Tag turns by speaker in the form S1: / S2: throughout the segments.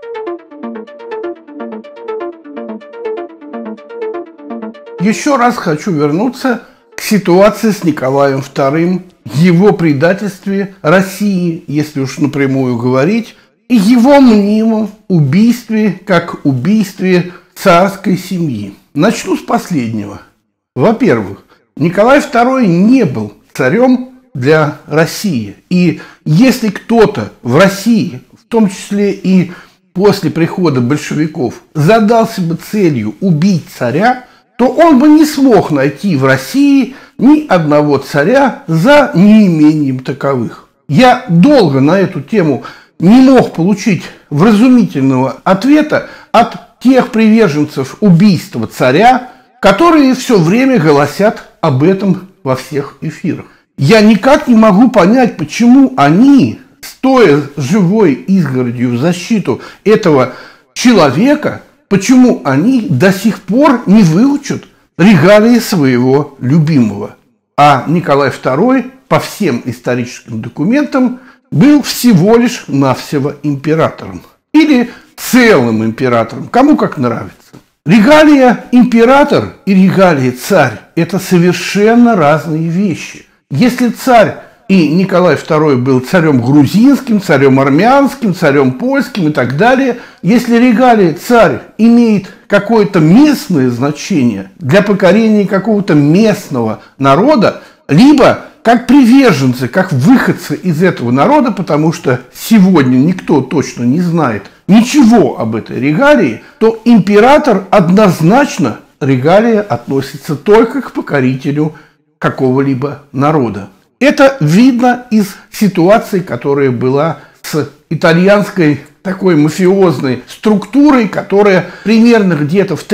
S1: Еще раз хочу вернуться к ситуации с Николаем II, его предательстве России, если уж напрямую говорить, и его мнимом убийстве, как убийстве царской семьи. Начну с последнего. Во-первых, Николай II не был царем для России. И если кто-то в России, в том числе и после прихода большевиков, задался бы целью убить царя, то он бы не смог найти в России ни одного царя за неимением таковых. Я долго на эту тему не мог получить вразумительного ответа от тех приверженцев убийства царя, которые все время голосят об этом во всех эфирах. Я никак не могу понять, почему они, стоя живой изгородью в защиту этого человека, почему они до сих пор не выучат регалии своего любимого. А Николай II, по всем историческим документам, был всего лишь навсего императором. Или целым императором, кому как нравится. Регалия император и регалия царь – это совершенно разные вещи. Если царь и Николай II был царем грузинским, царем армянским, царем польским и так далее, если регалия царь имеет какое-то местное значение для покорения какого-то местного народа, либо как приверженцы, как выходцы из этого народа, потому что сегодня никто точно не знает ничего об этой регалии, то император однозначно регалия относится только к покорителю какого-либо народа. Это видно из ситуации, которая была с итальянской такой мафиозной структурой, которая примерно где-то в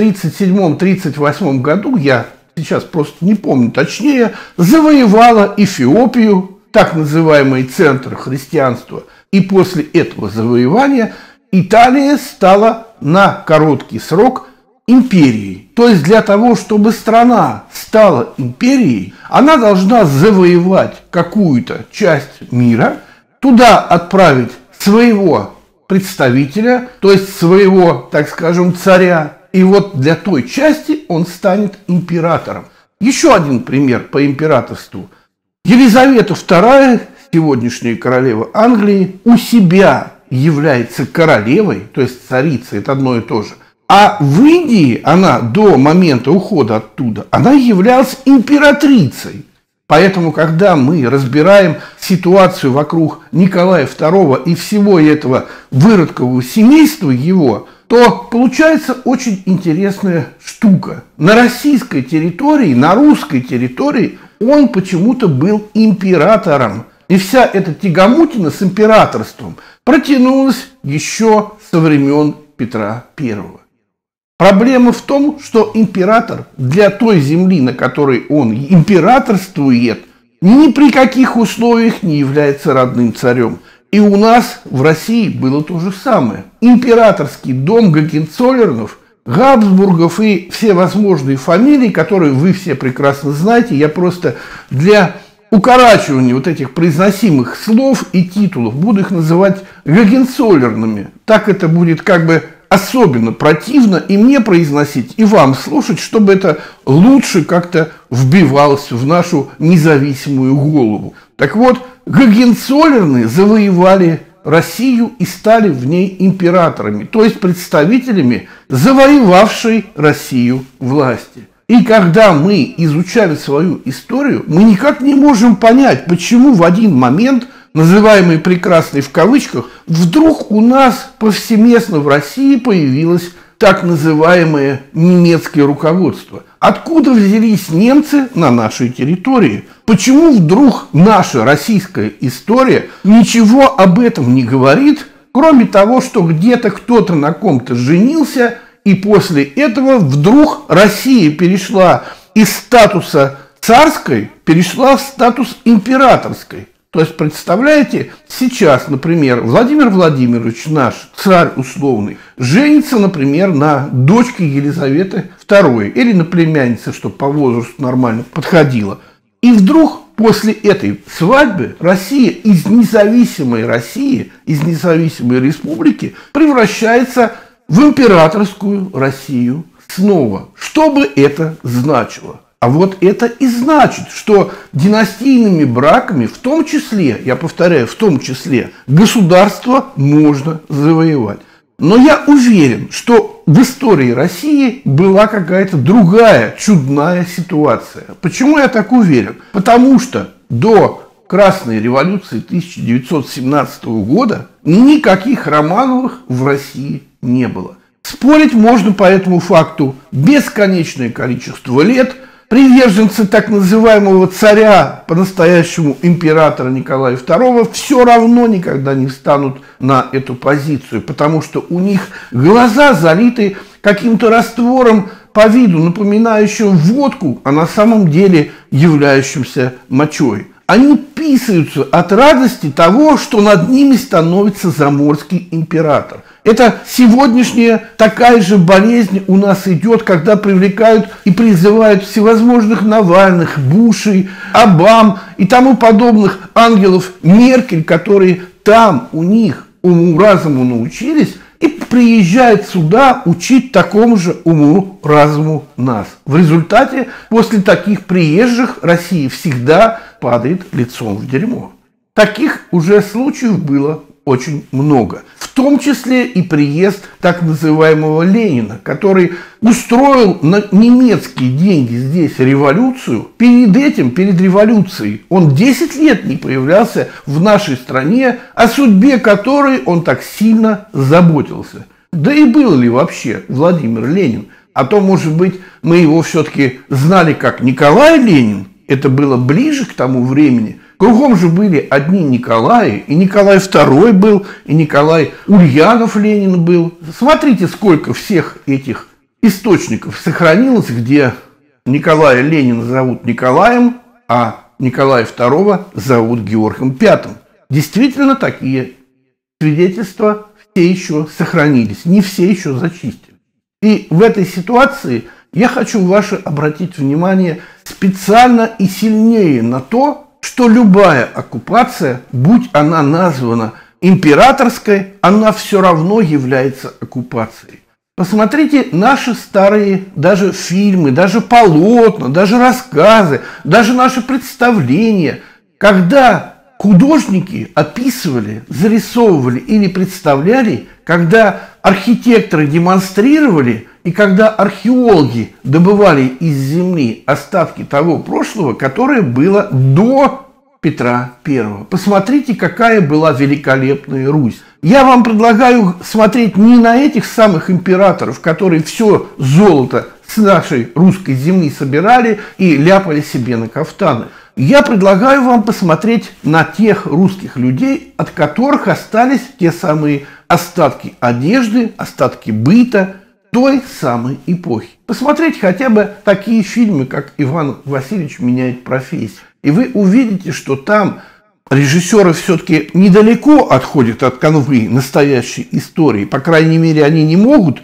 S1: 1937-1938 году, я сейчас просто не помню точнее, завоевала Эфиопию, так называемый центр христианства. И после этого завоевания Италия стала на короткий срок империей. То есть для того, чтобы страна стала империей, она должна завоевать какую-то часть мира, туда отправить своего представителя, то есть своего, так скажем, царя, и вот для той части он станет императором. Еще один пример по императорству. Елизавета II, сегодняшняя королева Англии, у себя является королевой, то есть царицей, это одно и то же. А в Индии она до момента ухода оттуда, она являлась императрицей. Поэтому, когда мы разбираем ситуацию вокруг Николая II и всего этого выродкового семейства его, то получается очень интересная штука. На российской территории, на русской территории он почему-то был императором. И вся эта тягомутина с императорством протянулась еще со времен Петра I. Проблема в том, что император для той земли, на которой он императорствует, ни при каких условиях не является родным царем. И у нас в России было то же самое. Императорский дом Гогенцоллернов, Габсбургов и все возможные фамилии, которые вы все прекрасно знаете, я просто для укорачивания вот этих произносимых слов и титулов буду их называть Гогенцоллерными. Так это будет как бы особенно противно и мне произносить, и вам слушать, чтобы это лучше как-то вбивалось в нашу независимую голову. Так вот, Гогенцоллерны завоевали Россию и стали в ней императорами, то есть представителями завоевавшей Россию власти. И когда мы изучали свою историю, мы никак не можем понять, почему в один момент, называемый «прекрасный» в кавычках, вдруг у нас повсеместно в России появилось так называемое немецкое руководство. Откуда взялись немцы на нашей территории? Почему вдруг наша российская история ничего об этом не говорит, кроме того, что где-то кто-то на ком-то женился, и после этого вдруг Россия перешла из статуса царской, перешла в статус императорской? То есть, представляете, сейчас, например, Владимир Владимирович, наш царь условный, женится, например, на дочке Елизаветы II или на племяннице, чтобы по возрасту нормально подходило. И вдруг после этой свадьбы Россия из независимой России, из независимой республики превращается в императорскую Россию снова. Что бы это значило? А вот это и значит, что династийными браками, в том числе, я повторяю, в том числе, государство можно завоевать. Но я уверен, что в истории России была какая-то другая чудная ситуация. Почему я так уверен? Потому что до Красной революции 1917 года никаких Романовых в России не было. Спорить можно по этому факту бесконечное количество лет. Приверженцы так называемого царя, по-настоящему императора Николая II, все равно никогда не встанут на эту позицию, потому что у них глаза залиты каким-то раствором по виду, напоминающим водку, а на самом деле являющимся мочой. Они писаются от радости того, что над ними становится заморский император. Это сегодняшняя такая же болезнь у нас идет, когда привлекают и призывают всевозможных Навальных, Бушей, Обам и тому подобных ангелов Меркель, которые там у них уму-разуму научились, и приезжают сюда учить такому же уму-разуму нас. В результате после таких приезжих Россия всегда падает лицом в дерьмо. Таких уже случаев было очень много. В том числе и приезд так называемого Ленина, который устроил на немецкие деньги здесь революцию. Перед этим, перед революцией, он 10 лет не появлялся в нашей стране, о судьбе которой он так сильно заботился. Да и был ли вообще Владимир Ленин? А то, может быть, мы его все-таки знали как Николай Ленин. Это было ближе к тому времени. Кругом же были одни Николаи, и Николай II был, и Николай Ульянов Ленин был. Смотрите, сколько всех этих источников сохранилось, где Николая Ленина зовут Николаем, а Николая II зовут Георгием V. Действительно, такие свидетельства все еще сохранились, не все еще зачистили. И в этой ситуации я хочу ваше обратить внимание специально и сильнее на то, что любая оккупация, будь она названа императорской, она все равно является оккупацией. Посмотрите наши старые даже фильмы, даже полотна, даже рассказы, даже наши представления, когда художники описывали, зарисовывали или представляли, когда архитекторы демонстрировали и когда археологи добывали из земли остатки того прошлого, которое было до Петра I. Посмотрите, какая была великолепная Русь. Я вам предлагаю смотреть не на этих самых императоров, которые все золото с нашей русской земли собирали и ляпали себе на кафтаны. Я предлагаю вам посмотреть на тех русских людей, от которых остались те самые остатки одежды, остатки быта той самой эпохи. Посмотреть хотя бы такие фильмы, как «Иван Васильевич меняет профессию». И вы увидите, что там режиссеры все-таки недалеко отходят от канвы настоящей истории. По крайней мере, они не могут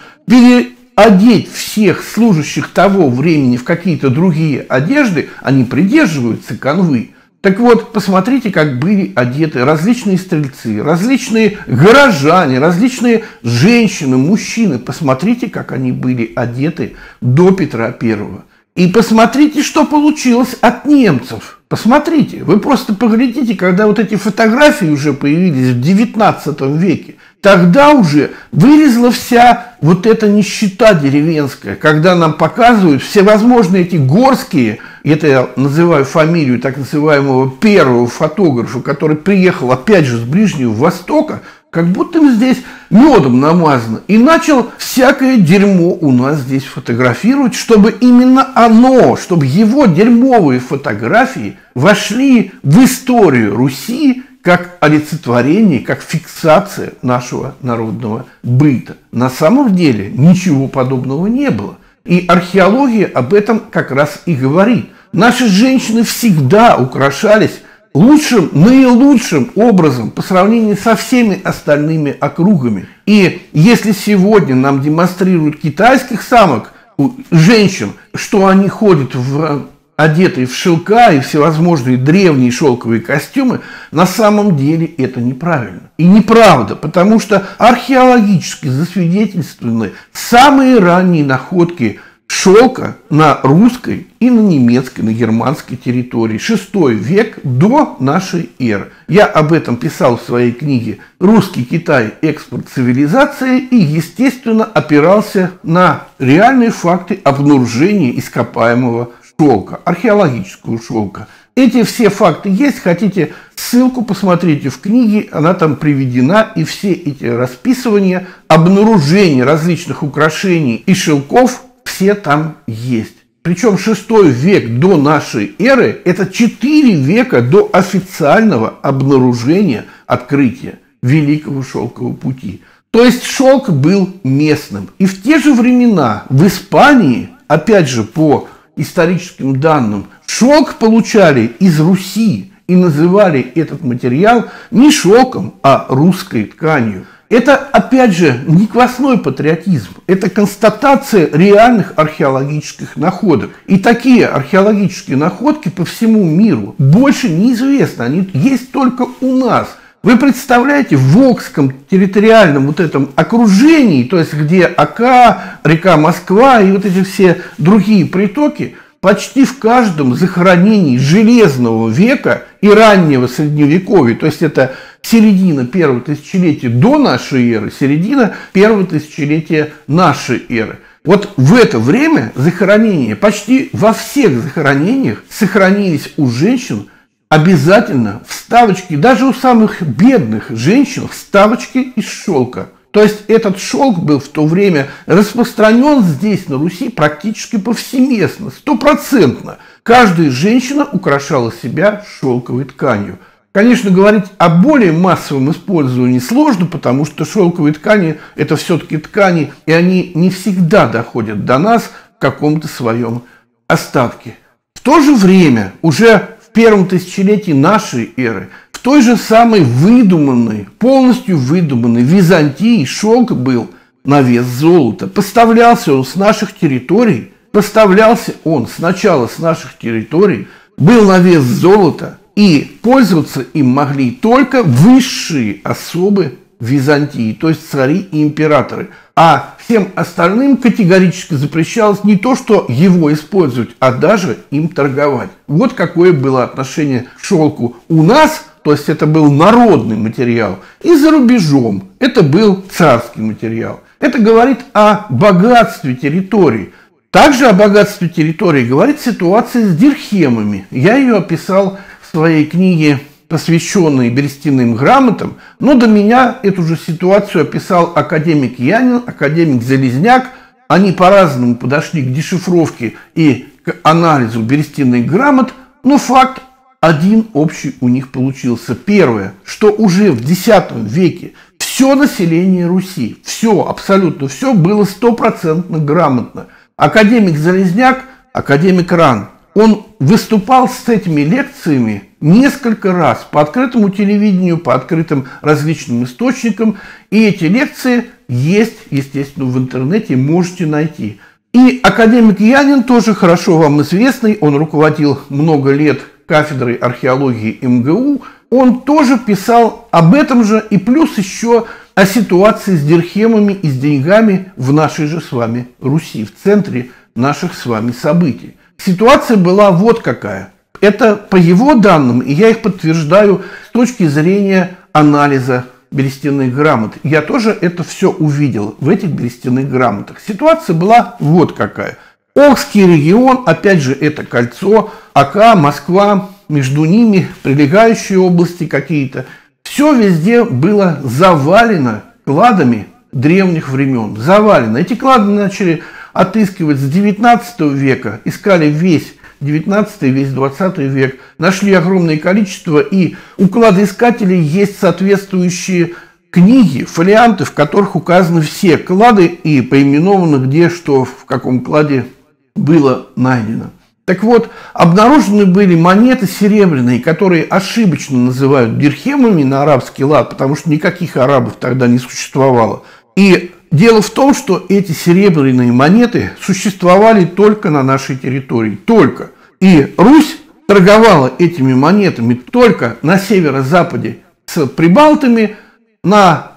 S1: переодеть всех служащих того времени в какие-то другие одежды, они придерживаются канвы. Так вот, посмотрите, как были одеты различные стрельцы, различные горожане, различные женщины, мужчины. Посмотрите, как они были одеты до Петра I. И посмотрите, что получилось от немцев. Посмотрите, вы просто поглядите, когда вот эти фотографии уже появились в 19 веке. Тогда уже вылезла вся вот эта нищета деревенская, когда нам показывают всевозможные эти горские, это я называю фамилию так называемого первого фотографа, который приехал опять же с Ближнего Востока, как будто здесь медом намазано, и начал всякое дерьмо у нас здесь фотографировать, чтобы именно оно, чтобы его дерьмовые фотографии вошли в историю Руси как олицетворение, как фиксация нашего народного быта. На самом деле ничего подобного не было. И археология об этом как раз и говорит. Наши женщины всегда украшались лучшим, наилучшим образом по сравнению со всеми остальными округами. И если сегодня нам демонстрируют китайских самок, женщин, что они ходят в одетые в шелка и всевозможные древние шелковые костюмы, на самом деле это неправильно. И неправда, потому что археологически засвидетельствованы самые ранние находки шелка на русской и на немецкой, на германской территории. 6 век до нашей эры. Я об этом писал в своей книге «Русский Китай. Экспорт цивилизации» и, естественно, опирался на реальные факты обнаружения ископаемого шелка, археологического шелка. Эти все факты есть. Хотите ссылку, посмотрите в книге, она там приведена. И все эти расписывания, обнаружения различных украшений и шелков все там есть. Причем 6 век до нашей эры – это 4 века до официального обнаружения, открытия Великого Шелкового пути. То есть шелк был местным. И в те же времена в Испании, опять же по историческим данным, шелк получали из Руси и называли этот материал не шелком, а русской тканью. Это, опять же, не квасной патриотизм, это констатация реальных археологических находок. И такие археологические находки по всему миру больше неизвестны, они есть только у нас. Вы представляете, в Волжском территориальном вот этом окружении, то есть где Ока, река Москва и вот эти все другие притоки, почти в каждом захоронении Железного века и раннего Средневековья, то есть это середина первого тысячелетия до нашей эры, середина первого тысячелетия нашей эры. Вот в это время захоронения, почти во всех захоронениях сохранились у женщин обязательно вставочки, даже у самых бедных женщин вставочки из шелка. То есть этот шелк был в то время распространен здесь, на Руси, практически повсеместно, 100%. Каждая женщина украшала себя шелковой тканью. Конечно, говорить о более массовом использовании сложно, потому что шелковые ткани – это все-таки ткани, и они не всегда доходят до нас в каком-то своем остатке. В то же время, уже в первом тысячелетии нашей эры, в той же самой выдуманной, полностью выдуманной Византии шелк был на вес золота. Поставлялся он с наших территорий, сначала с наших территорий, был на вес золота, и пользоваться им могли только высшие особы Византии, то есть цари и императоры. А всем остальным категорически запрещалось не то, что его использовать, а даже им торговать. Вот какое было отношение к шелку у нас, то есть это был народный материал, и за рубежом это был царский материал. Это говорит о богатстве территорий. Также о богатстве территории говорит ситуация с дирхемами. Я ее описал в своей книге, посвященной берестяным грамотам, но до меня эту же ситуацию описал академик Янин, академик Залезняк. Они по-разному подошли к дешифровке и к анализу берестяных грамот, но факт один общий у них получился. Первое, что уже в X веке все население Руси, все, абсолютно все было 100% грамотно. Академик Залезняк, академик Ран, он выступал с этими лекциями несколько раз по открытому телевидению, по открытым различным источникам. И эти лекции есть, естественно, в интернете, можете найти. И академик Янин, тоже хорошо вам известный, он руководил много лет кафедрой археологии МГУ, он тоже писал об этом же и плюс еще о ситуации с дирхемами и с деньгами в нашей же с вами Руси, в центре наших с вами событий. Ситуация была вот какая. Это по его данным, и я их подтверждаю с точки зрения анализа берестяных грамот. Я тоже это все увидел в этих берестяных грамотах. Ситуация была вот какая. Охский регион, опять же, это кольцо, Ока, Москва, между ними прилегающие области какие-то. Все везде было завалено кладами древних времен. Завалено. Эти клады начали отыскивать с 19 века, искали весь 19 весь 20 век, нашли огромное количество, и у кладоискателей есть соответствующие книги, фолианты, в которых указаны все клады и поименовано, где что в каком кладе было найдено. Так вот, обнаружены были монеты серебряные, которые ошибочно называют дирхемами на арабский лад, потому что никаких арабов тогда не существовало. И дело в том, что эти серебряные монеты существовали только на нашей территории. Только. И Русь торговала этими монетами только на северо-западе с прибалтами, на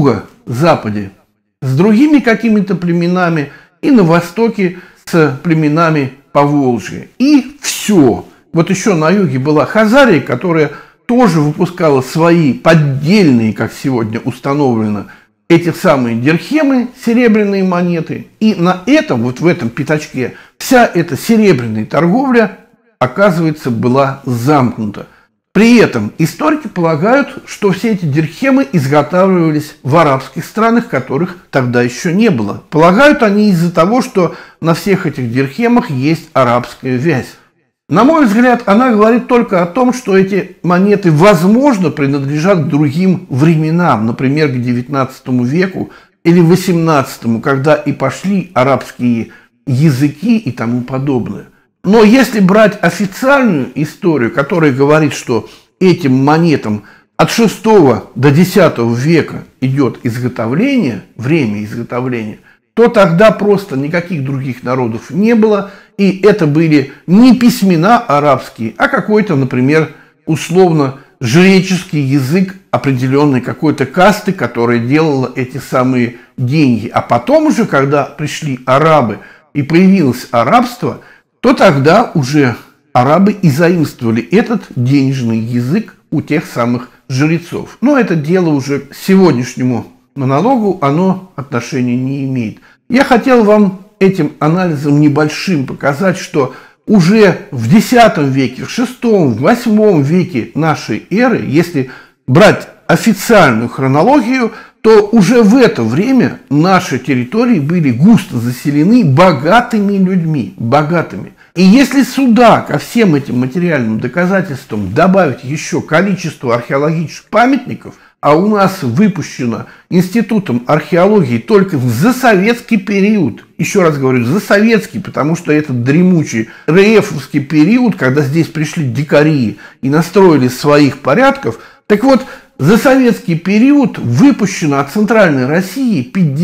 S1: юго-западе с другими какими-то племенами и на востоке с племенами Поволжья. И все. Вот еще на юге была Хазария, которая тоже выпускала свои поддельные, как сегодня установлено, эти самые дирхемы, серебряные монеты. И на этом, вот в этом пятачке, вся эта серебряная торговля, оказывается, была замкнута. При этом историки полагают, что все эти дирхемы изготавливались в арабских странах, которых тогда еще не было. Полагают они из-за того, что на всех этих дирхемах есть арабская вязь. На мой взгляд, она говорит только о том, что эти монеты, возможно, принадлежат к другим временам, например, к XIX веку или XVIII, когда и пошли арабские языки и тому подобное. Но если брать официальную историю, которая говорит, что этим монетам от VI до X века идет изготовление, время изготовления, то тогда просто никаких других народов не было, и это были не письмена арабские, а какой-то, например, условно жреческий язык определенной какой-то касты, которая делала эти самые деньги. А потом уже, когда пришли арабы и появилось арабство, то тогда уже арабы и заимствовали этот денежный язык у тех самых жрецов. Но это дело уже к сегодняшнему монологу, оно отношения не имеет. Я хотел вам этим анализом небольшим показать, что уже в X веке, в VI, в VIII веке нашей эры, если брать официальную хронологию, то уже в это время наши территории были густо заселены богатыми людьми, богатыми. И если сюда, ко всем этим материальным доказательствам, добавить еще количество археологических памятников, а у нас выпущено Институтом археологии только за советский период, еще раз говорю, за советский, потому что это дремучий РФовский период, когда здесь пришли дикари и настроили своих порядков, так вот, за советский период выпущено от Центральной России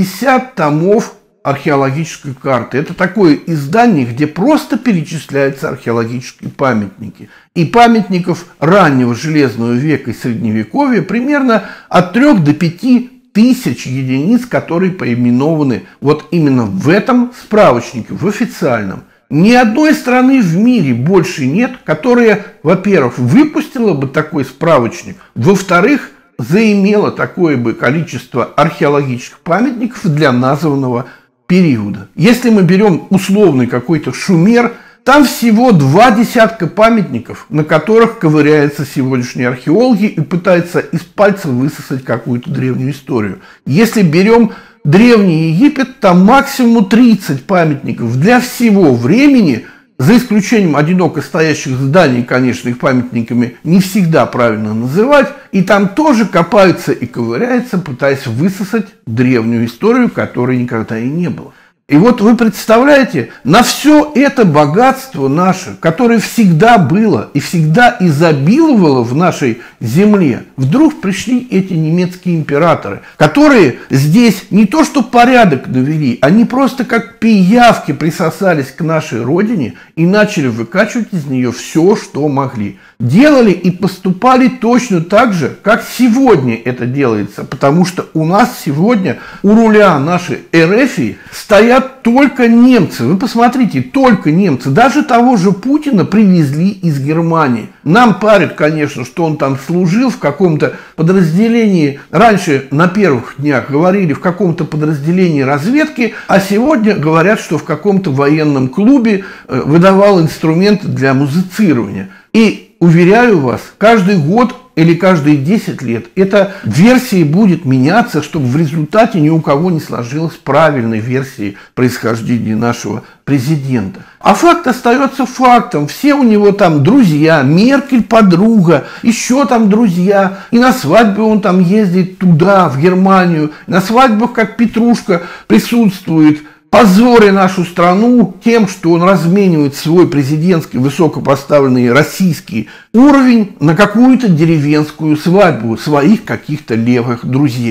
S1: 50 томов археологической карты. Это такое издание, где просто перечисляются археологические памятники. И памятников раннего Железного века и Средневековья примерно от 3 до 5 тысяч единиц, которые поименованы вот именно в этом справочнике, в официальном. Ни одной страны в мире больше нет, которая, во-первых, выпустила бы такой справочник, во-вторых, заимела такое бы количество археологических памятников для названного периода. Если мы берем условный какой-то Шумер, там всего 2 десятка памятников, на которых ковыряются сегодняшние археологи и пытаются из пальца высосать какую-то древнюю историю. Если берем Древний Египет, там максимум 30 памятников для всего времени, за исключением одиноко стоящих зданий, конечно, их памятниками не всегда правильно называть, и там тоже копаются и ковыряются, пытаясь высосать древнюю историю, которой никогда и не было. И вот вы представляете, на все это богатство наше, которое всегда было и всегда изобиловало в нашей земле, вдруг пришли эти немецкие императоры, которые здесь не то что порядок навели, они просто как пиявки присосались к нашей родине и начали выкачивать из нее все, что могли. Делали и поступали точно так же, как сегодня это делается, потому что у нас сегодня у руля нашей РФ стоят только немцы. Вы посмотрите, только немцы. Даже того же Путина привезли из Германии. Нам парят, конечно, что он там служил в каком-то подразделении. Раньше на первых днях говорили в каком-то подразделении разведки, а сегодня говорят, что в каком-то военном клубе выдавал инструменты для музицирования. И уверяю вас, каждый год или каждые 10 лет эта версия будет меняться, чтобы в результате ни у кого не сложилась правильной версии происхождения нашего президента. А факт остается фактом. Все у него там друзья, Меркель подруга, еще там друзья. И на свадьбе он там ездит туда, в Германию. На свадьбах, как Петрушка, присутствует. Позоря нашу страну тем, что он разменивает свой президентский высокопоставленный российский уровень на какую-то деревенскую свадьбу своих каких-то левых друзей.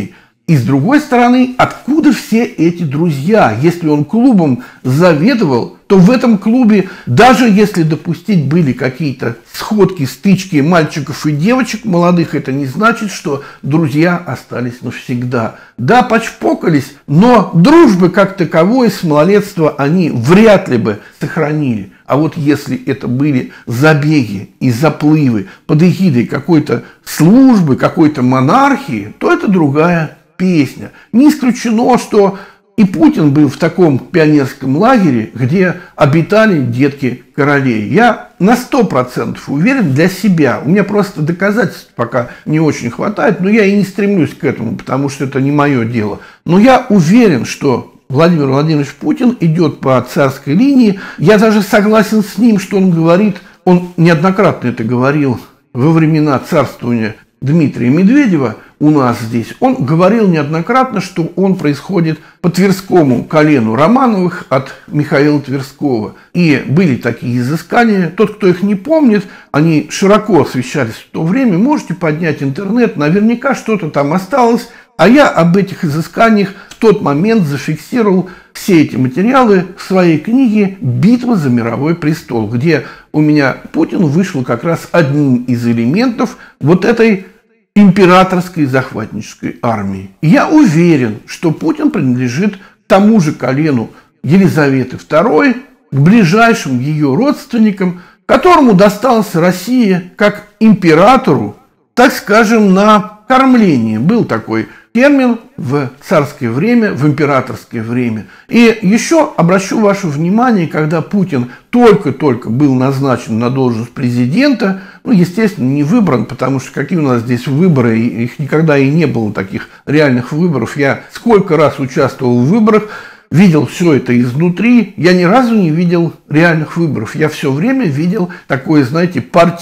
S1: И с другой стороны, откуда все эти друзья? Если он клубом заведовал, то в этом клубе, даже если допустить были какие-то сходки, стычки мальчиков и девочек молодых, это не значит, что друзья остались навсегда. Да, почпокались, но дружбы как таковой с малолетства они вряд ли бы сохранили. А вот если это были забеги и заплывы под эгидой какой-то службы, какой-то монархии, то это другая песня. Не исключено, что и Путин был в таком пионерском лагере, где обитали детки королей. Я на 100% уверен для себя. У меня просто доказательств пока не очень хватает, но я и не стремлюсь к этому, потому что это не мое дело. Но я уверен, что Владимир Владимирович Путин идет по царской линии. Я даже согласен с ним, что он говорит, он неоднократно это говорил во времена царствования Дмитрия Медведева у нас здесь. Он говорил неоднократно, что он происходит по Тверскому колену Романовых от Михаила Тверского. И были такие изыскания. Тот, кто их не помнит, они широко освещались в то время. Можете поднять интернет, наверняка что-то там осталось. А я об этих изысканиях в тот момент зафиксировал все эти материалы в своей книге «Битва за мировой престол», где у меня Путин вышел как раз одним из элементов вот этой императорской захватнической армии. Я уверен, что Путин принадлежит к тому же колену Елизаветы II, к ближайшим ее родственникам, которому досталась Россия как императору, так скажем, на кормление. Был такой термин в царское время, в императорское время. И еще обращу ваше внимание, когда Путин только-только был назначен на должность президента, естественно, не выбран, потому что какие у нас здесь выборы, их никогда и не было, таких реальных выборов. Я сколько раз участвовал в выборах, видел все это изнутри, я ни разу не видел реальных выборов. Я все время видел такое, знаете,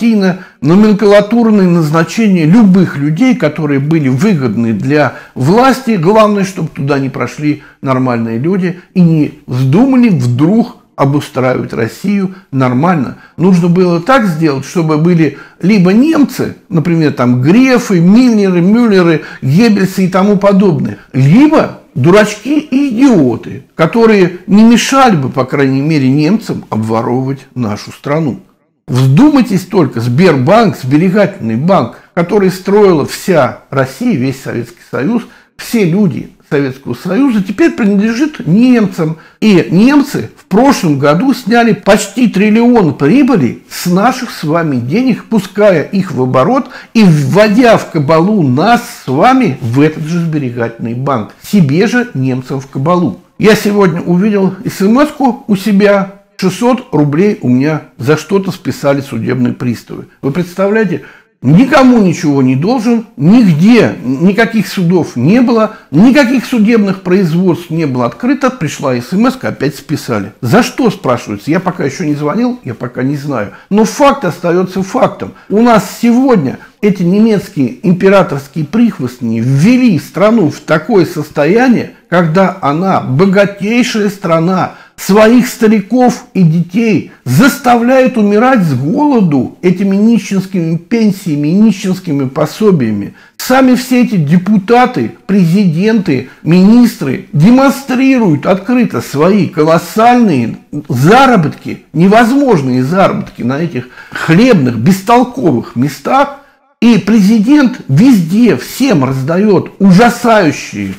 S1: партийно-номенклатурное назначение любых людей, которые были выгодны для власти. Главное, чтобы туда не прошли нормальные люди и не вздумали вдруг обустраивать Россию нормально. Нужно было так сделать, чтобы были либо немцы, например, там Грефы, Мюллеры, Геббельсы и тому подобное, либо дурачки и идиоты, которые не мешали бы, по крайней мере, немцам обворовывать нашу страну. Вздумайтесь только, Сбербанк, сберегательный банк, который строила вся Россия, весь Советский Союз, все люди Советского Союза, теперь принадлежит немцам. И немцы в прошлом году сняли почти 1 триллион прибыли с наших с вами денег, пуская их в оборот и вводя в кабалу нас с вами в этот же сберегательный банк. Себе же немцам в кабалу. Я сегодня увидел смс-ку у себя, 600 рублей у меня за что-то списали судебные приставы. Вы представляете? Никому ничего не должен, нигде никаких судов не было, никаких судебных производств не было открыто, пришла смс, опять списали. За что, спрашивается? Я пока еще не звонил, я пока не знаю. Но факт остается фактом. У нас сегодня эти немецкие императорские прихвостни ввели страну в такое состояние, когда она, богатейшая страна, своих стариков и детей заставляет умирать с голоду этими нищенскими пенсиями, нищенскими пособиями. Сами все эти депутаты, президенты, министры демонстрируют открыто свои колоссальные заработки, невозможные заработки на этих хлебных, бестолковых местах. И президент везде всем раздает ужасающие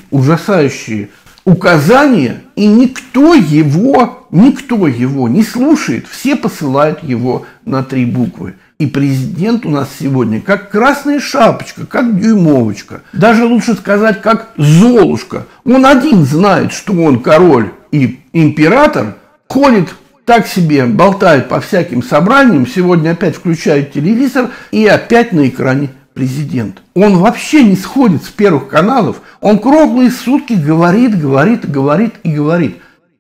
S1: указания, и никто его не слушает. Все посылают его на 3 буквы. И президент у нас сегодня как красная шапочка, как дюймовочка. Даже лучше сказать, как Золушка. Он один знает, что он король и император, ходит так себе, болтает по всяким собраниям. Сегодня опять включают телевизор, и опять на экране президент. Он вообще не сходит с первых каналов. Он круглые сутки говорит.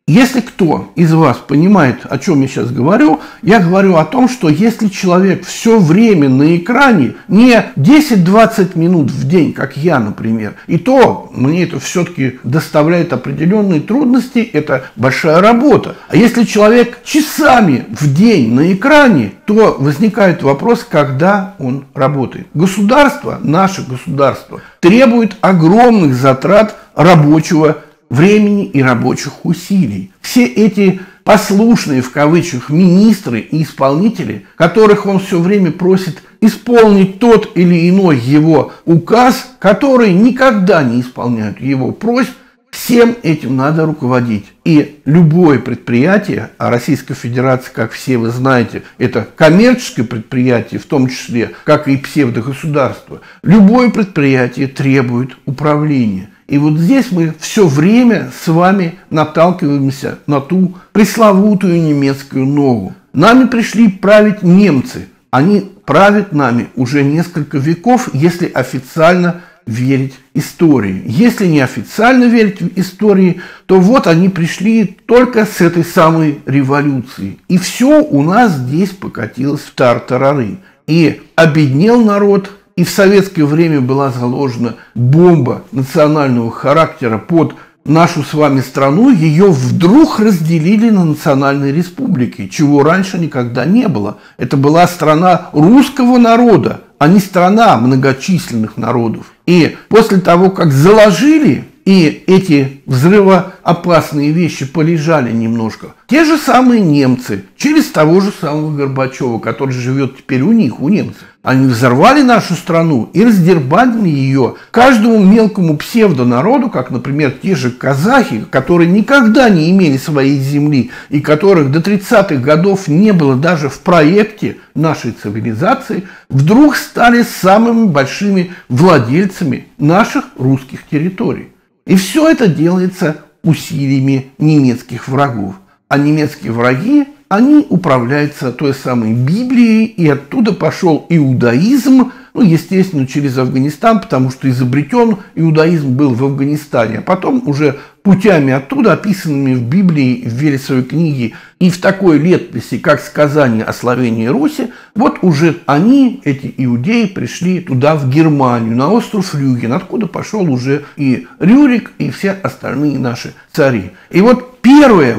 S1: Если кто из вас понимает, о чем я сейчас говорю, я говорю о том, что если человек все время на экране, не 10-20 минут в день, как я, например, и то мне это все-таки доставляет определенные трудности, это большая работа. А если человек часами в день на экране, то возникает вопрос, когда он работает. Государство, наше государство, требует огромных затрат рабочего времени и рабочих усилий. Все эти послушные, в кавычках, министры и исполнители, которых он все время просит исполнить тот или иной его указ, которые никогда не исполняют его просьб, всем этим надо руководить. И любое предприятие, а Российская Федерация, как все вы знаете, это коммерческое предприятие, в том числе, как и псевдогосударство, любое предприятие требует управления. И вот здесь мы все время с вами наталкиваемся на ту пресловутую немецкую ногу. Нами пришли править немцы. Они правят нами уже несколько веков, если официально верить истории. Если не официально верить в истории, то вот они пришли только с этой самой революции. И все у нас здесь покатилось в тартарары. И обеднел народ. И в советское время была заложена бомба национального характера под нашу с вами страну. Ее вдруг разделили на национальные республики, чего раньше никогда не было. Это была страна русского народа, а не страна многочисленных народов. И после того, как заложили, и эти взрывоопасные вещи полежали немножко, те же самые немцы, через того же самого Горбачева, который живет теперь у них, у немцев, они взорвали нашу страну и раздербанили ее каждому мелкому псевдонароду, как, например, те же казахи, которые никогда не имели своей земли и которых до 30-х годов не было даже в проекте нашей цивилизации, вдруг стали самыми большими владельцами наших русских территорий. И все это делается усилиями немецких врагов. А немецкие враги, они управляются той самой Библией, и оттуда пошел иудаизм, естественно, через Афганистан, потому что изобретен иудаизм был в Афганистане, а потом уже путями оттуда, описанными в Библии, в Велесовой книге и в такой летописи, как сказание о славении Руси, вот уже они, эти иудеи, пришли туда, в Германию, на остров Рюген, откуда пошел уже и Рюрик, и все остальные наши цари. И вот первое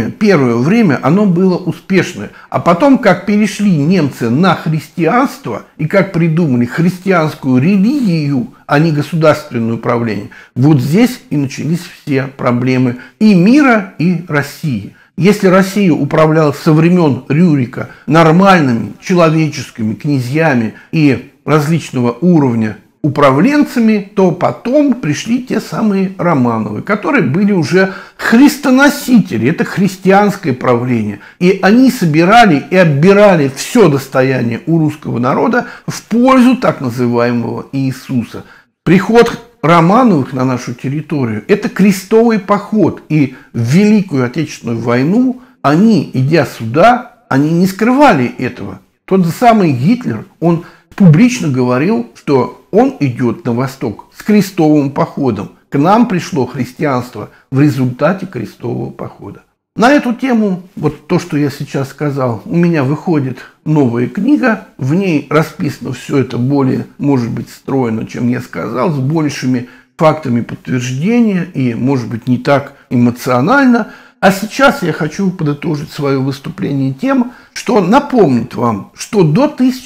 S1: время оно было успешное. А потом, как перешли немцы на христианство, и как придумали христианскую религию, а не государственное управление, вот здесь и начались все проблемы и мира, и России. Если Россия управляла со времен Рюрика нормальными человеческими князьями и различного уровня управленцами, то потом пришли те самые Романовы, которые были уже христоносители, это христианское правление. И они собирали и отбирали все достояние у русского народа в пользу так называемого Иисуса. Приход Романовых на нашу территорию – это крестовый поход. И в Великую Отечественную войну они, идя сюда, они не скрывали этого. Тот же самый Гитлер, он публично говорил, что он идет на восток с крестовым походом. К нам пришло христианство в результате крестового похода. На эту тему, вот то, что я сейчас сказал, у меня выходит новая книга. В ней расписано все это более, может быть, стройно, чем я сказал, с большими фактами подтверждения и, может быть, не так эмоционально. А сейчас я хочу подытожить свое выступление тем, что напомнить вам, что до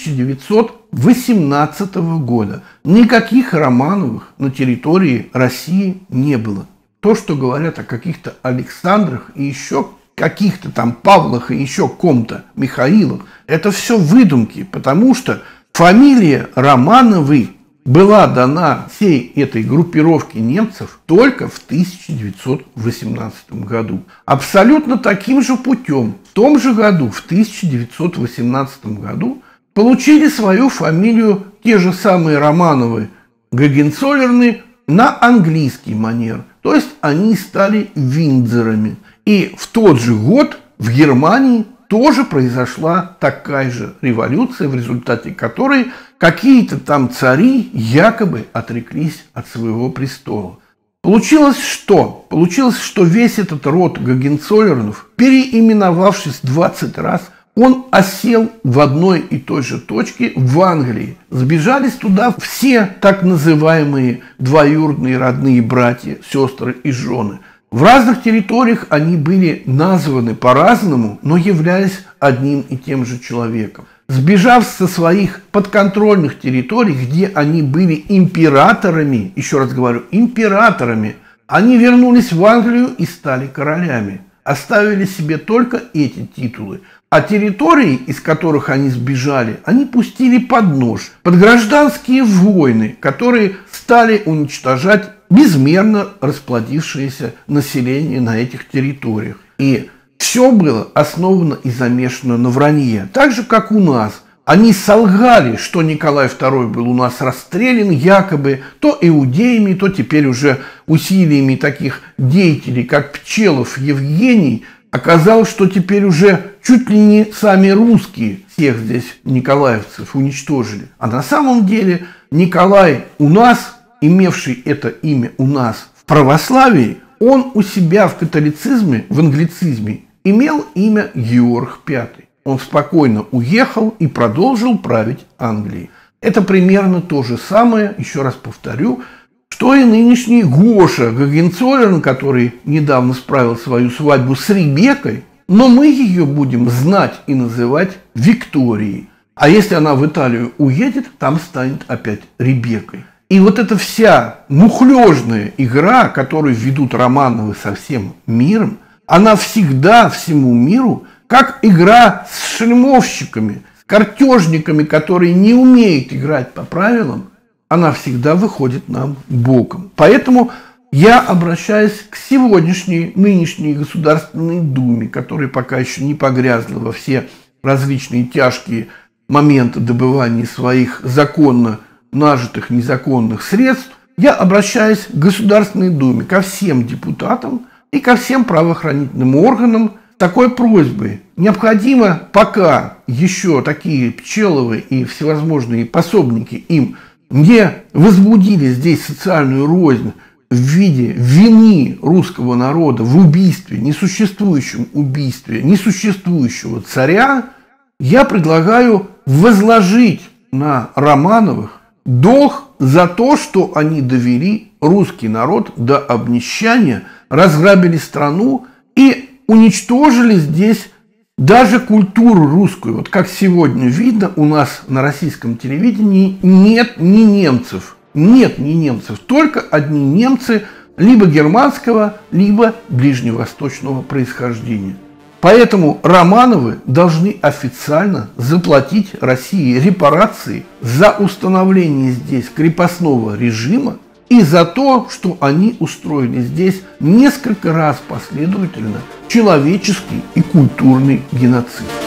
S1: 1918 года никаких Романовых на территории России не было. То, что говорят о каких-то Александрах и еще каких-то там Павлах и еще ком-то Михаилах, это все выдумки, потому что фамилия Романовы была дана всей этой группировке немцев только в 1918 году. Абсолютно таким же путем, в том же году, в 1918 году, получили свою фамилию те же самые Романовы Гогенцоллерны на английский манер. То есть они стали Виндзорами. И в тот же год в Германии тоже произошла такая же революция, в результате которой какие-то там цари якобы отреклись от своего престола. Получилось что? Получилось, что весь этот род Гогенцоллернов, переименовавшись 20 раз, он осел в одной и той же точке в Англии. Сбежались туда все так называемые двоюродные родные братья, сестры и жены. В разных территориях они были названы по-разному, но являлись одним и тем же человеком. Сбежав со своих подконтрольных территорий, где они были императорами, еще раз говорю, императорами, они вернулись в Англию и стали королями. Оставили себе только эти титулы. А территории, из которых они сбежали, они пустили под нож, под гражданские войны, которые стали уничтожать безмерно расплодившееся население на этих территориях. И все было основано и замешано на вранье. Так же, как у нас. Они солгали, что Николай II был у нас расстрелян якобы то иудеями, то теперь уже усилиями таких деятелей, как Пчелов Евгений. Оказалось, что теперь уже чуть ли не сами русские всех здесь николаевцев уничтожили. А на самом деле Николай у нас, имевший это имя у нас в православии, он у себя в католицизме, в англицизме, имел имя Георг V. Он спокойно уехал и продолжил править Англией. Это примерно то же самое, еще раз повторю, что и нынешний Гоша Гогенцоллерн, который недавно справил свою свадьбу с Ребеккой, но мы ее будем знать и называть Викторией. А если она в Италию уедет, там станет опять Ребеккой. И вот эта вся мухлёжная игра, которую ведут Романовы со всем миром, она всегда всему миру как игра с шельмовщиками, с картежниками, которые не умеют играть по правилам, она всегда выходит нам боком. Поэтому я обращаюсь к сегодняшней, нынешней Государственной Думе, которая пока еще не погрязла во все различные тяжкие моменты добывания своих законно нажитых незаконных средств. Я обращаюсь к Государственной Думе, ко всем депутатам и ко всем правоохранительным органам с такой просьбой. Необходимо, пока еще такие Пчеловы и всевозможные пособники им не возбудили здесь социальную рознь в виде вины русского народа в убийстве, несуществующем убийстве несуществующего царя, я предлагаю возложить на Романовых долг за то, что они довели русский народ до обнищания, разграбили страну и уничтожили здесь даже культуру русскую. Вот как сегодня видно, у нас на российском телевидении нет ни немцев. Нет ни немцев. Только одни немцы либо германского, либо ближневосточного происхождения. Поэтому Романовы должны официально заплатить России репарации за установление здесь крепостного режима и за то, что они устроили здесь несколько раз последовательно человеческий и культурный геноцид.